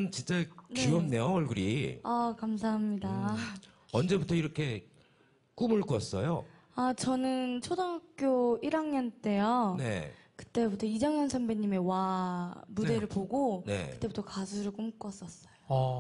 보니까는 진짜 귀엽네요, 얼굴이. 아, 감사합니다. 언제부터 이렇게 꿈을 꿨어요? 아, 저는 초등학교 1학년 때요. 네. 그때부터 이정현 선배님의 와 무대를 보고 네. 그때부터 가수를 꿈꿨었어요.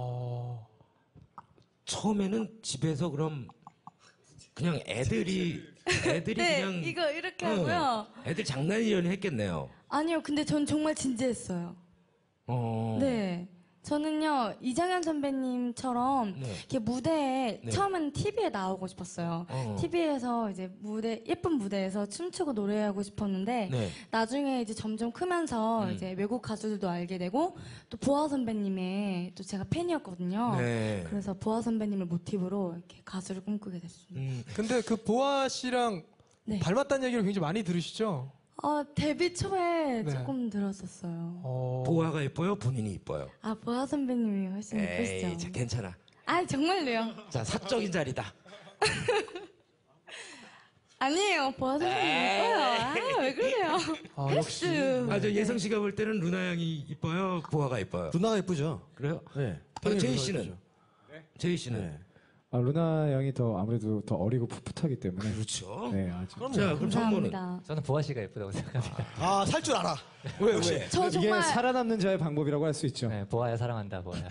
처음에는 집에서 그럼 그냥 애들이 네, 그냥 이거 이렇게 하고요. 애들 장난이려니 했겠네요. 아니요, 근데 전 정말 진지했어요. 네. 저는요, 이정현 선배님처럼 네. 이렇게 무대에, 네. 처음에는 TV에 나오고 싶었어요. TV에서 이제 예쁜 무대에서 춤추고 노래하고 싶었는데, 네. 나중에 이제 점점 크면서 이제 외국 가수들도 알게 되고, 또 보아 선배님의 또 제가 팬이었거든요. 네. 그래서 보아 선배님을 모티브로 이렇게 가수를 꿈꾸게 됐습니다. 근데 그 보아 씨랑 네. 닮았다는 얘기를 굉장히 많이 들으시죠? 데뷔 초에 네. 조금 들었었어요. 보아가 예뻐요? 본인이 이뻐요? 아, 보아 선배님이 훨씬 에이, 예쁘시죠? 자, 괜찮아. 아, 정말로요? 자, 사적인 자리다. 아니에요. 보아 선배님 예뻐요. 아, 왜 그러세요? 역시. 저 예성 씨가 볼 때는 루나 양이 이뻐요? 보아가 이뻐요? 누나가 예쁘죠? 그래요? 네. 제이 씨는? 제이 씨는? 네. 루나 양이 아무래도 더 어리고 풋풋하기 때문에. 그렇죠. 네, 아주. 자, 그럼 정모는? 감사합니다. 저는 보아 씨가 예쁘다고 생각합니다. 아, 살 줄 알아. 왜? 저 이게 정말 살아남는 자의 방법이라고 할 수 있죠. 네, 보아야 사랑한다, 보아야.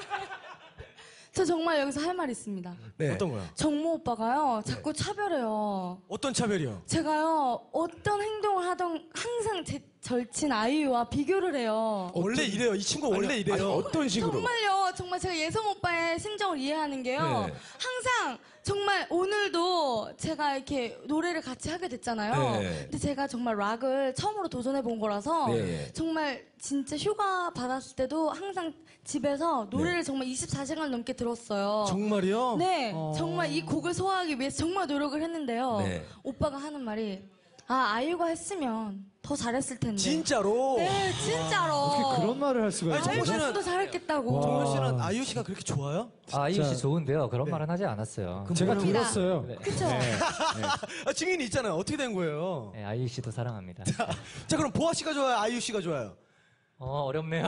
저 정말 여기서 할 말 있습니다. 네. 어떤 거야? 정모 오빠가요 자꾸 차별해요. 어떤 차별이요? 제가요 어떤 행동을 하던 항상 제 절친 아이유와 비교를 해요. 원래 이래요. 이 친구 원래 이래요. 아니, 어떤 식으로? 정말요. 정말 제가 예성 오빠의 심정을 이해하는 게요. 네. 항상 정말 오늘도 제가 이렇게 노래를 같이 하게 됐잖아요. 네. 근데 제가 정말 락을 처음으로 도전해 본 거라서 네. 정말 진짜 휴가 받았을 때도 항상 집에서 노래를 정말 24시간 넘게 들었어요. 정말이요? 네, 정말 이 곡을 소화하기 위해서 정말 노력을 했는데요. 네. 오빠가 하는 말이 아이유가 했으면 더 잘했을 텐데. 진짜로? 네, 진짜로. 어떻게 그런 말을 할 수가 아니, 있죠? 정모 씨는- 아이유가 더 잘했겠다고. 정모 씨는 아이유 씨가 그렇게 좋아요? 아이유 씨 좋은데요. 그런 말은 하지 않았어요. 제가 뭐라고? 들었어요. 네. 그쵸? 아, 증인이 있잖아요. 어떻게 된 거예요? 네, 아이유 씨도 사랑합니다. 자, 그럼 보아 씨가 좋아요? 아이유 씨가 좋아요? 어렵네요.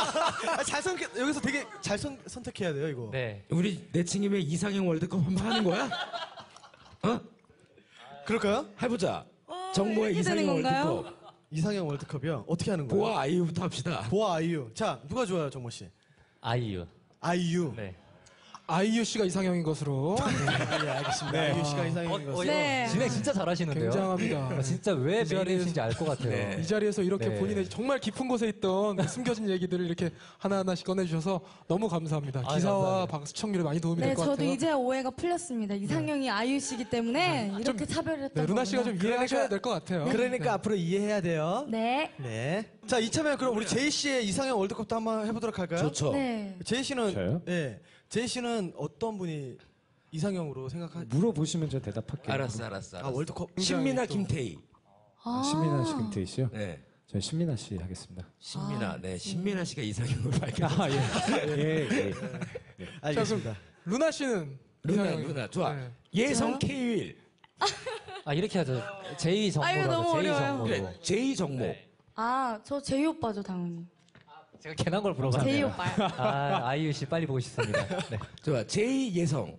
여기서 되게 선택해야 돼요, 이거. 네. 우리 내친김에 이상형 월드컵 한번 하는 거야? 어? 그럴까요? 해보자. 정모의 이렇게 되는 이상형 건가요? 월드컵. 이상형 월드컵이요? 어떻게 하는 거예요? 보아 아이유부터 합시다. 보아 아이유. 자, 누가 좋아요, 정모 씨? 아이유. 아이유. 네. 아이유 씨가 이상형인 것으로. 네, 알겠습니다. 아이유 씨가 이상형인 것. 네. 진행 진짜 잘하시는데요. 굉장합니다. 진짜 왜 이 자리에서- 메인이신지 알 것 같아요. 이 자리에서 이렇게 네. 본인의 정말 깊은 곳에 있던 그 숨겨진 얘기들을 이렇게 하나하나씩 꺼내주셔서 너무 감사합니다. 아, 기사와 감사합니다. 방 시청률에 많이 도움이 네, 될 것 저도 같아요. 이제 오해가 풀렸습니다. 이상형이 아이유 씨기 때문에 이렇게 차별을 했던 네, 루나 씨가 좀 거구나. 이해하셔야 될 것 같아요. 그러니까 앞으로 이해해야 돼요. 네. 네. 자, 이참에 그럼 우리 제이 씨의 이상형 월드컵도 한번 해보도록 할까요? 좋죠. 네. 제이 씨는 저요? 네. 제이 씨는 어떤 분이 이상형으로 생각하? 물어보시면 제가 대답할게요. 알았어. 아, 월드컵. 신민아 김태희. 신민아 씨, 김태희 씨요? 네. 저는 신민아 씨 하겠습니다. 신민아. 네. 신민아 씨가 이상형을 발견. 아, 예. 예. 알겠습니다. 루나 씨는 루나 좋아. 네. 예성 K1. 이렇게 하죠. 제이 아이고, 정모로 너무 하죠. 제이 어려워요. 정모로. 그래. 제이 정모. 네. 저 제이 오빠죠, 당연히. 제가 괜한 걸 제이 물어봤네요. 오빠요. 아이유 씨 빨리 보고 싶습니다. 네. 좋아. 제이 예성.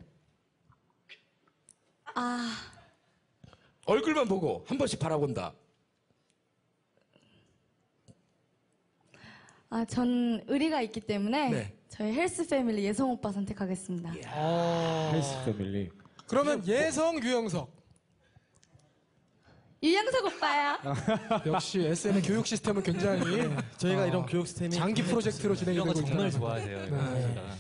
얼굴만 보고 한 번씩 바라본다. 전 의리가 있기 때문에 네. 저희 헬스 패밀리 예성 오빠 선택하겠습니다. 헬스 패밀리. 그러면 예성 유영석. 유영석 오빠야. 역시 SN의 교육 시스템은 굉장히 저희가 이런 교육 시스템이 장기 프로젝트로 진행이 이런 거 되고 정말 있잖아요. 좋아하세요. 이거 보시다가.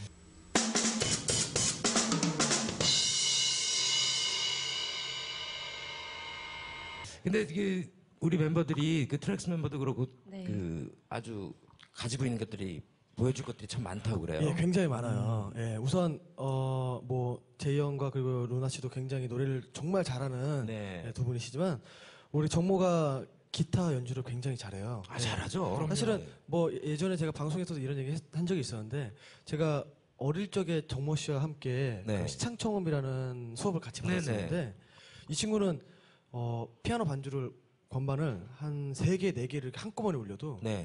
근데 이게 우리 멤버들이 그 트랙스 멤버도 그렇고 네. 그 아주 가지고 있는 것들이 보여줄 것들이 참 많다고 그래요. 예, 굉장히 많아요. 예, 우선 뭐 제이 형과 그리고 루나 씨도 굉장히 노래를 정말 잘하는 네. 예, 두 분이시지만 우리 정모가 기타 연주를 굉장히 잘해요. 아, 잘하죠. 사실은 뭐 예전에 제가 방송에서도 이런 얘기 한 적이 있었는데 제가 어릴 적에 정모 씨와 함께 네. 그 시창청음이라는 수업을 같이 네네. 받았었는데 이 친구는 피아노 반주를 건반을 한 3개, 4개를 한꺼번에 올려도 네. 다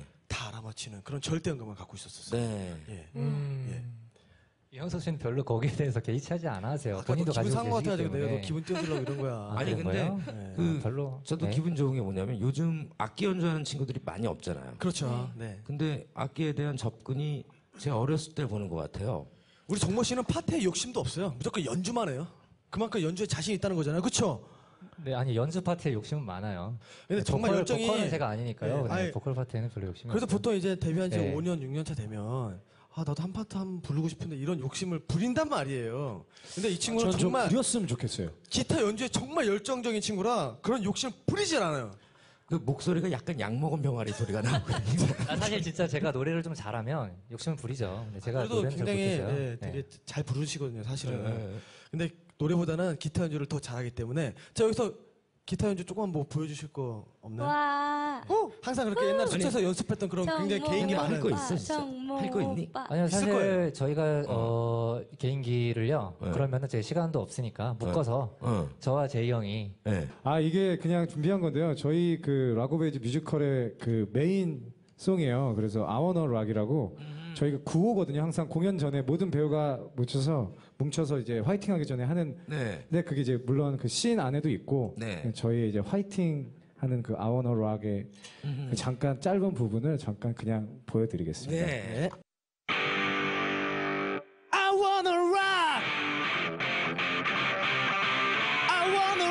다 알아맞히는 그런 절대음감을 갖고 있었어요. 네. 예. 이형석 씨는 별로 거기에 대해서 개의치하지 않아 하세요. 본인도 기분 가지고 상한 것 계시기 같아가지고 내가 때문에. 너 기분 띄워주려고 이런 거야. 아니, 그런 근데 거예요? 그 별로. 저도 네. 기분 좋은 게 뭐냐면 요즘 악기 연주하는 친구들이 많이 없잖아요. 그렇죠. 네. 근데 악기에 대한 접근이 제 어렸을 때 보는 것 같아요. 우리 정모 씨는 파트에 욕심도 없어요. 무조건 연주만 해요. 그만큼 연주에 자신 있다는 거잖아요. 그렇죠? 네, 아니 연주 파트에 욕심은 많아요. 근데 정말 열정이 보컬은 제가 아니니까요. 네, 네, 아니, 보컬 파트에는 별로 욕심이 그래서 없어요. 보통 이제 데뷔한 지 네. 5년, 6년 차 되면 나도 한 파트 한번 부르고 싶은데 이런 욕심을 부린단 말이에요. 근데 이 친구는 전좀 정말 부렸으면 좋겠어요. 기타 연주에 정말 열정적인 친구라 그런 욕심을 부리질 않아요. 그 목소리가 약간 약 먹은 병아리 소리가 나거든요. 사실 진짜 제가 노래를 좀 잘하면 욕심을 부리죠. 근데 제가 그래도 노래는 잘 굉장히 못해서요. 네, 되게 잘 부르시거든요, 사실은. 네. 근데 노래보다는 기타 연주를 더 잘하기 때문에 자 여기서 기타 연주 조금 뭐 보여주실 거 없나요? 와. 항상 그렇게 옛날 숙소에서 연습했던 그런 굉장히 개인기 할 많은 거 있어, 진짜? 할 거 있니? 아니요, 있을 사실 거예요. 저희가 개인기를요. 네. 그러면은 제 시간도 없으니까 묶어서 저와 제이 형이 네. 아 이게 그냥 준비한 건데요. 저희 그 락오베이지 뮤지컬의 그 메인 송이에요. 그래서 I Wanna Rock이라고 저희가 구호거든요. 항상 공연 전에 모든 배우가 뭉쳐서 이제 화이팅하기 전에 하는. 네. 근데 그게 이제 물론 그 씬 안에도 있고 네. 저희 이제 화이팅 하는 그 I Wanna Rock의 그 잠깐 짧은 부분을 잠깐 그냥 보여드리겠습니다. 네. I wanna rock. I wanna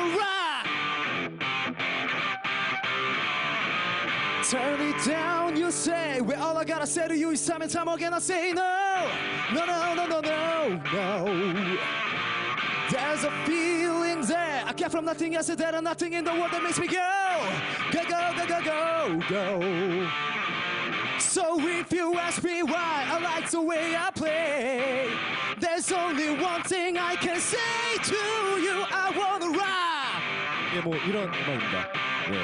rock. Turn it down, you say. Well, all I gotta say to you is time and time again I say no. No, no, no, no, no, no. There's a feeling there I get from nothing else, there and nothing in the world that makes me go. Go, go, go, go, go, go. So if you ask me why I like the way I play, there's only one thing I can say to you. I wanna rock. 이게 뭐 이런 음악입니다. 네.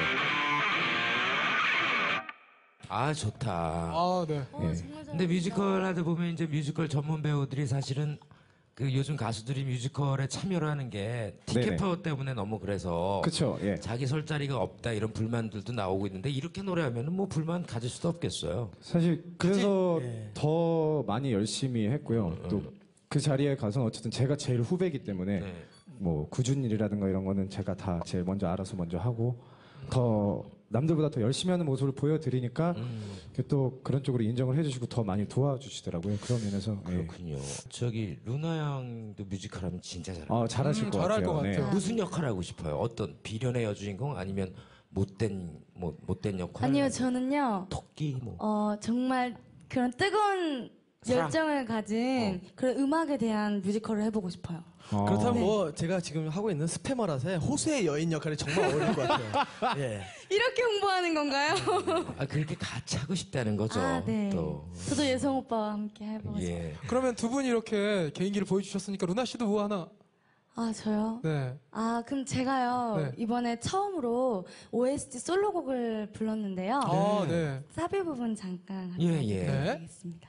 아, 좋다. 아, 네. 정말 잘한다. 근데 뮤지컬 하다 보면 이제 뮤지컬 전문 배우들이 사실은 그 요즘 가수들이 뮤지컬에 참여를 하는 게 티켓 네네. 파워 때문에 너무 그래서 그쵸, 예. 자기 설 자리가 없다 이런 불만들도 나오고 있는데 이렇게 노래하면은 뭐 불만 가질 수도 없겠어요. 사실 그래서 예. 더 많이 열심히 했고요. 또 그 자리에 가서 어쨌든 제가 제일 후배이기 때문에 네. 뭐 굳은 일이라든가 이런 거는 제가 다 제일 먼저 알아서 먼저 하고 더 남들보다 더 열심히 하는 모습을 보여드리니까 또 그런 쪽으로 인정을 해주시고 더 많이 도와주시더라고요. 그런 면에서 예. 그렇군요. 저기 루나 양도 뮤지컬 하면 진짜 잘해요. 잘하실 것 잘할 같아요. 것 네. 같아요. 무슨 역할 하고 싶어요? 어떤 비련의 여주인공 아니면 못된 역할? 아니요, 저는요. 토끼 뭐. 정말 그런 뜨거운 사랑. 열정을 가진 그런 음악에 대한 뮤지컬을 해보고 싶어요. 그렇다면 네. 뭐 제가 지금 하고 있는 스페머라서의 호수의 여인 역할이 정말 어울릴 것 같아요. 예. 이렇게 홍보하는 건가요? 아 그렇게 같이 하고 싶다는 거죠. 아, 네. 또. 저도 예성 오빠와 함께 해보고 싶어요. 예. 그러면 두 분이 이렇게 개인기를 보여주셨으니까 루나 씨도 뭐 하나? 아, 저요? 네. 아, 그럼 제가요, 네. 이번에 처음으로 OST 솔로곡을 불렀는데요. 아, 네. 사비 부분 잠깐 예, 함께 예. 드리겠습니다.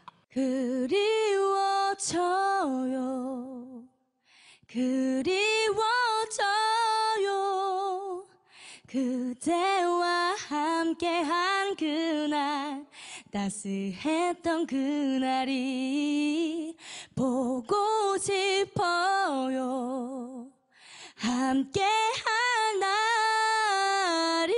그리워져요. 그리워져요. 그대와 함께한 그날, 따스했던 그날이 보고 싶어요. 함께한 날이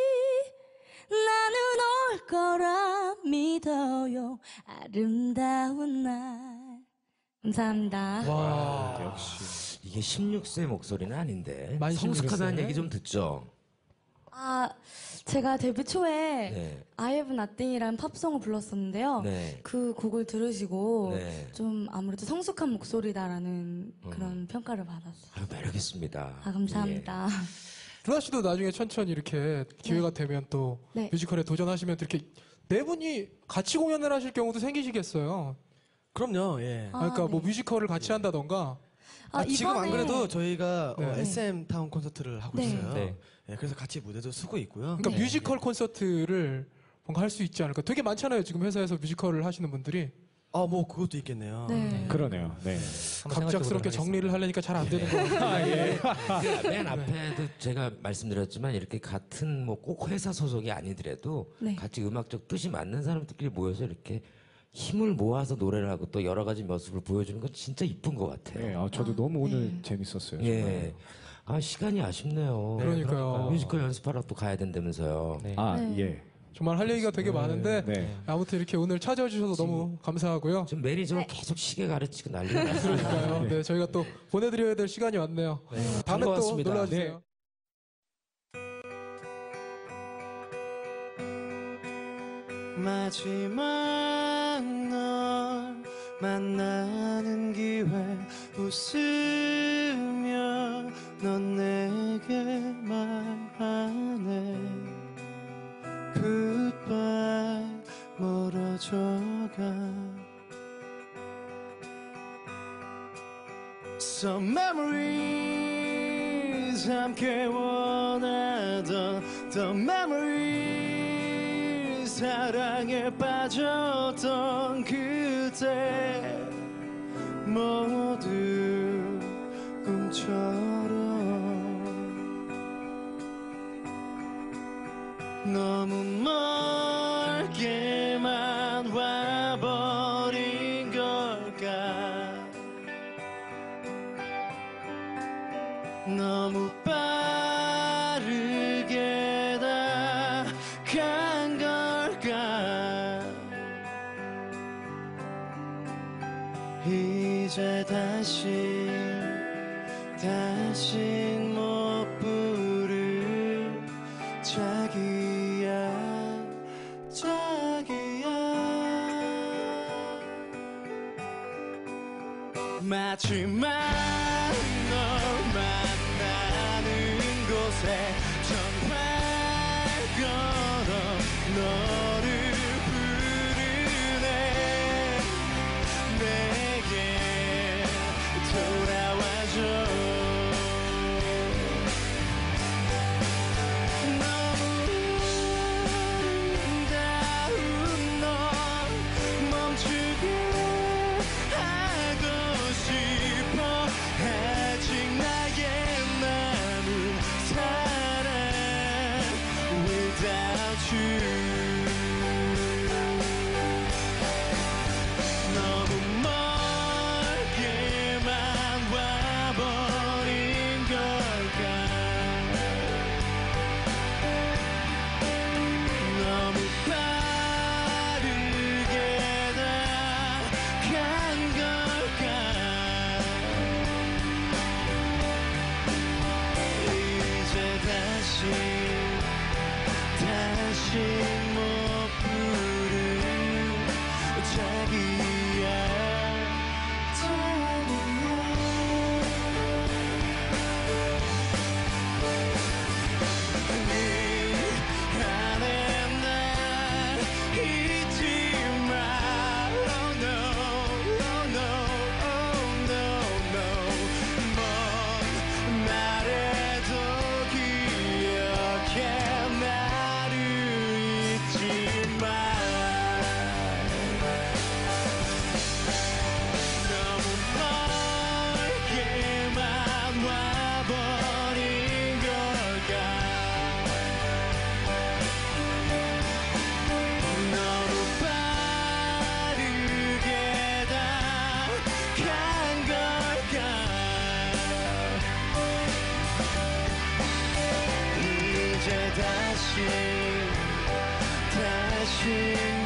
나는 올 거라 믿어요. 아름다운 날. 감사합니다. 와. 역시. 이게 16세 목소리는 아닌데 많이 성숙하다는 16세. 얘기 좀 듣죠. 아, 제가 데뷔 초에 네. I Have Nothing이라는 팝송을 불렀었는데요. 네. 그 곡을 들으시고 네. 좀 아무래도 성숙한 목소리다라는 그런 평가를 받았어요. 아유, 매력 있습니다. 아, 감사합니다. 루나 씨도 나중에 천천히 이렇게 기회가 되면 또 네. 뮤지컬에 도전하시면 또 이렇게 네 분이 같이 공연을 하실 경우도 생기시겠어요. 그럼요. 예. 아, 그러니까 뭐 네. 뮤지컬을 같이 한다던가. 지금 안 이번에- 그래도 저희가 네. SM 타운 콘서트를 하고 네. 있어요. 네. 예, 그래서 같이 무대도 쓰고 있고요. 그러니까 네. 뮤지컬 콘서트를 뭔가 할 수 있지 않을까. 되게 많잖아요. 지금 회사에서 뮤지컬을 하시는 분들이. 뭐 그것도 있겠네요. 네. 그러네요. 네. 한번 갑작스럽게 생각해보도록 정리를 하려니까 잘 안 되는 거 같아요. 그 맨 앞에도 제가 말씀드렸지만 이렇게 같은 뭐 꼭 회사 소속이 아니더라도 네. 같이 음악적 뜻이 맞는 사람들끼리 모여서 이렇게 힘을 모아서 노래를 하고 또 여러 가지 모습을 보여주는 건 진짜 이쁜 것 같아요. 네, 저도 너무 오늘 네. 재밌었어요. 예. 정말. 아, 시간이 아쉽네요. 그러니까요. 뮤지컬 연습하러 또 가야 된다면서요. 네. 네. 예. 정말 할 얘기가 되게 많은데 네. 아무튼 이렇게 오늘 찾아와 주셔서 너무 감사하고요. 지금 매니저가 계속 시계 가르치고 난리가 났어요. 그러니까요. 네, 저희가 또 보내드려야 될 시간이 왔네요. 다음에 또 반가웠습니다. 놀러 와주세요. 마지막 널 만나는 기회 웃으며 넌 내게 말하네 Goodbye 멀어져가 Some memories 함께 원하던 The memories 사랑에 빠졌던 그때 모두 꿈처럼 너무 멀게만 와버린 걸까 너무 빠르게 다 간 걸까 이제 다시 못 부를 자기야 마지막 널 만나는 곳에 전화 걸어 너를 부르네 내게 돌아와줘 너무 아름다운 널 멈추게 하고 싶어 아직 나의 남은 사랑 without you 너무 멀게만 와버린 걸까 너무 빠르게 다 간 걸까 이제 다시 못 부를 자기야 네 안에 날 잊지 마 Oh no, oh no, oh no, no 먼 날에도 기억해 나를 잊지 마 너무 멀게만 와버린 걸까 너무 빠르게 다 간 걸까 이제 다시